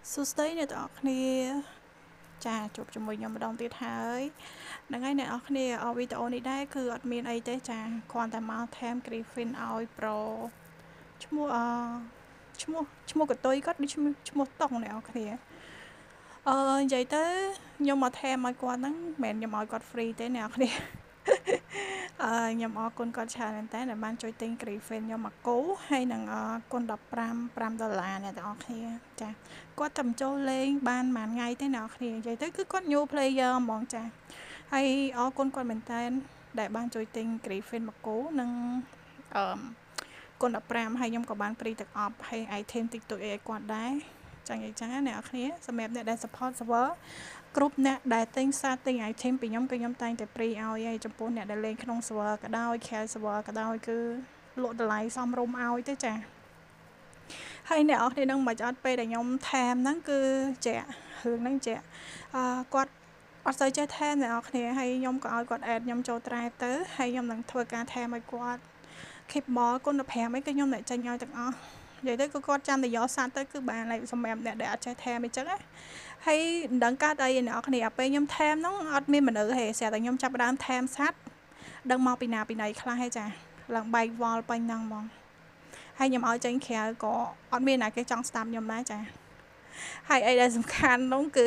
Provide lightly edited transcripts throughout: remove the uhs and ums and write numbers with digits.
សួស្តីអ្នកទាំងអស់គ្នាចាជួបជាមួយខ្ញុំម្ដងទៀតហើយហ្នឹងហើយអ្នកនរគ្នាវីដេអូនេះដែរគឺអត់មានអីទេចាគ្រាន់តែមកថែម Griffin ឲ្យ Pro ឈ្មោះឈ្មោះកតុយគាត់ដូចឈ្មោះតុងអ្នកនរគ្នានិយាយទៅខ្ញុំមកថែមឲ្យគាត់ហ្នឹងមិនមែនខ្ញុំឲ្យគាត់ free ទេអ្នកនរគ្នាខ្ញុំអរគុណគាត់ច្រើនមែនតើដែលបានជួយទិញ Griffin ខ្ញុំមកគូហើយនឹងគុណ$5អ្នកទាំងអស់គ្នាចាគាត់តែចូលលេងបានមួយថ្ងៃទេអ្នកនរគ្នានិយាយទៅគឺគាត់ new player ហ្មងចាហើយអរគុណគាត់មែនតើដែលបានជួយទិញ Griffin មកគូនិងគុណ$15ហើយខ្ញុំក៏បាន free ទឹកអប់ហើយ item តិចតួចឲ្យគាត់ដែរចឹងនិយាយចឹងណាអ្នកនរគ្នាសម្រាប់អ្នកដែល support server គ្រប់អ្នកដែលទិញសារទិញ item ពីខ្ញុំគឺខ្ញុំតែងតែ free ឲ្យហើយចំពោះអ្នកដែលលេងក្នុង server ក៏ដោយ share server ក៏ដោយគឺលក់តម្លៃសមរម្យឲ្យទេចាហើយអ្នកនរគ្នានឹងមិនអត់ពេលដែលខ្ញុំថែមហ្នឹងគឺចារឿងហ្នឹងចាគាត់អត់សូវចេះថែមអ្នកនរគ្នាហើយខ្ញុំក៏ឲ្យគាត់ add ខ្ញុំចូល drive ទៅហើយខ្ញុំនឹងធ្វើការថែមឲ្យគាត់ keyboard គុណ5អីគឺខ្ញុំអ្នកចេញឲ្យទាំងអស់និយាយទៅគឺគាត់ចាំតែយកសាត់ទៅគឺបានហើយសម្រាប់អ្នកដែលអត់ចេះថែមអីចឹងណាហើយមិនដឹងកើតអីអ្នកនរគ្នាពេលខ្ញុំថែមហ្នឹងអត់មានមនុស្សទេស្រាប់តែខ្ញុំចាប់ដើមថែមសាត់ដឹងមកពីណាពីណីខ្លះហេចាឡើងបែកវល់ពេញហ្នឹងហ្មងហើយខ្ញុំឲ្យចេញក្រៅក៏អត់មានណាគេចង់ស្ដាប់ខ្ញុំដែរចាហើយអីដែលសំខាន់នោះគឺ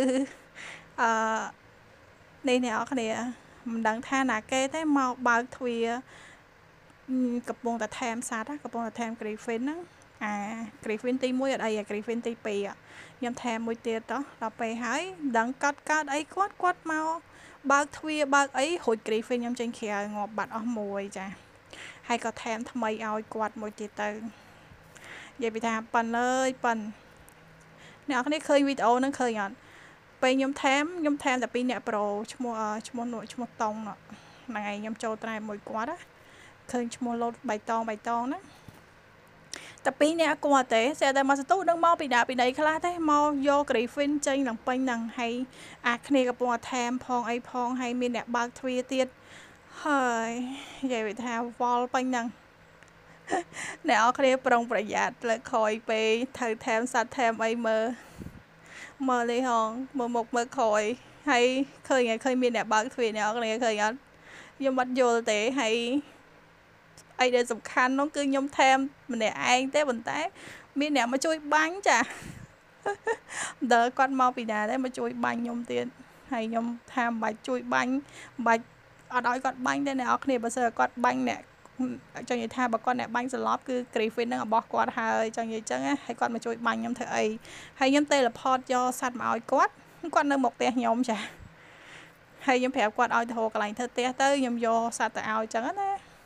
នេះអ្នកនរគ្នាមិនដឹងថាណាគេទេមកបើកទ្វារកំពុងតែថែមសាត់កំពុងតែថែម Griffin ហ្នឹងGriffin ទី1អត់អីGriffin ទី2ខ្ញុំថែមមួយទៀតដល់ពេលហើយមិនដឹងកើតអីគាត់មកបើកទ្វារបើកអីរួច Griffin ខ្ញុំចេញក្រៅងាប់បាត់អស់មួយចាហើយក៏ថែមថ្មីឲ្យគាត់មួយទៀតទៅនិយាយពីថាប៉ិនអើយប៉ិនអ្នកនរគ្នាឃើញវីដេអូហ្នឹងឃើញអត់ពេលខ្ញុំថែមតែ2អ្នកប្រូឈ្មោះតុងហ្នឹងហើយខ្ញុំចូលត្រែមួយគាត់ណាឃើញឈ្មោះលោតបៃតងណាតែ2អ្នកគាត់ទេស្អាតតែមកសទូនឹងមកពីណាពីណីខ្លះទេមកយក Griffin ចេញឡើងពេញហ្នឹងហើយគ្នាកំពុងតែថែមផងអីផងហើយមានអ្នកបើកទ្វារទៀតហើយនិយាយថាវល់ពេញហ្នឹងអ្នកនរគ្នាប្រុងប្រយ័ត្នលើក្រោយពេលត្រូវថែមសាត់ថែមអីមើលនេះហងមើលមុខមើលក្រោយហើយឃើញមានអ្នកបើកទ្វារអ្នកនរគ្នាឃើញអត់ខ្ញុំអត់យល់ទេហើយអីដែលសំខាន់នោះគឺខ្ញុំថែមម្នាក់ឯងទេប៉ុន្តែមានអ្នកមកជួយបាញ់ចាដល់គាត់មកពីណាដែរមកជួយបាញ់ខ្ញុំទៀតហើយខ្ញុំថាមិនបាច់ជួយបាញ់មិនបាច់អត់ឲ្យគាត់បាញ់ទេអ្នកនរគ្នាបើសិនគាត់បាញ់អ្នកចង់និយាយថាបើគាត់អ្នកបាញ់ស្លាប់គឺ Griffin ហ្នឹងរបស់គាត់ហើយចង់និយាយចឹងហើយគាត់មកជួយបាញ់ខ្ញុំធ្វើអីហើយខ្ញុំ teleport យកសัตว์មកឲ្យគាត់នៅមុខផ្ទះខ្ញុំចាហើយខ្ញុំប្រាប់គាត់ឲ្យទៅរកកន្លែងធ្វើផ្ទះទៅខ្ញុំយកសัตว์ទៅឲ្យចឹងណា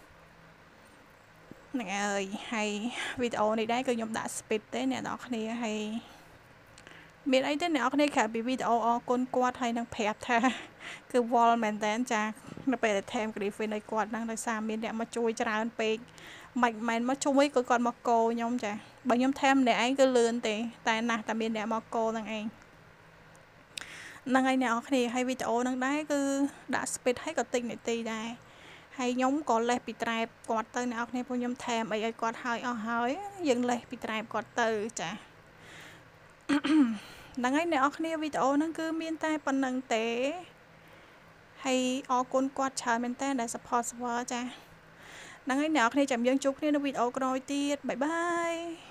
ហ្នឹងហើយហើយវីដេអូនេះដែរគឺខ្ញុំដាក់ speed ទេអ្នកនរគ្នាហើយមានអីទេអ្នកនរគ្នាក្រៅពីវីដេអូអរគុណគាត់ហើយនឹងប្រាប់ថាគឺវល់មែនតើចានៅពេលដែលថែម Griffin ឲ្យគាត់ហ្នឹងដោយសារមានអ្នកមកជួយច្រើនពេកមិនមែនមកជួយគឺគាត់មកកោខ្ញុំចាបើខ្ញុំថែមម្នាក់ឯងគឺលឿនទេតែណាស់តែមានអ្នកមកកោហ្នឹងឯងហ្នឹងហើយអ្នកនរគ្នាហើយវីដេអូហ្នឹងដែរគឺដាក់ speed ឲ្យក៏តិចនាទីដែរហើយខ្ញុំក៏លេសពីត្រែបគាត់ទៅអ្នកនរគ្នាពួកខ្ញុំថែមអីឲ្យគាត់ហើយអស់ហើយយើងលេសពីត្រែបគាត់ទៅចាហ្នឹងហើយអ្នកនរគ្នាវីដេអូហ្នឹងគឺមានតែប៉ុណ្្នឹងទេហើយអរគុណគាត់ច្រើនមែនតើដែល support server ចាហ្នឹងហើយអ្នកនរគ្នាចាំយើងជួបគ្នានៅវីដេអូក្រោយទៀតបាយបាយ